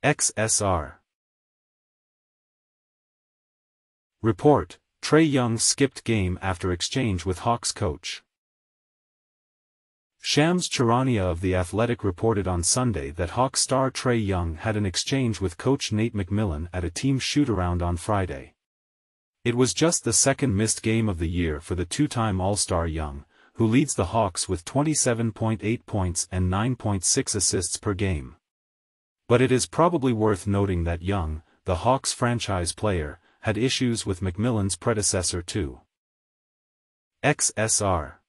XSR. Report: Trae Young skipped game after exchange with Hawks coach. Shams Charania of The Athletic reported on Sunday that Hawks star Trae Young had an exchange with coach Nate McMillan at a team shootaround on Friday. It was just the second missed game of the year for the two-time All-Star Young, who leads the Hawks with 27.8 points and 9.6 assists per game. But it is probably worth noting that Young, the Hawks franchise player, had issues with McMillan's predecessor too. XSR.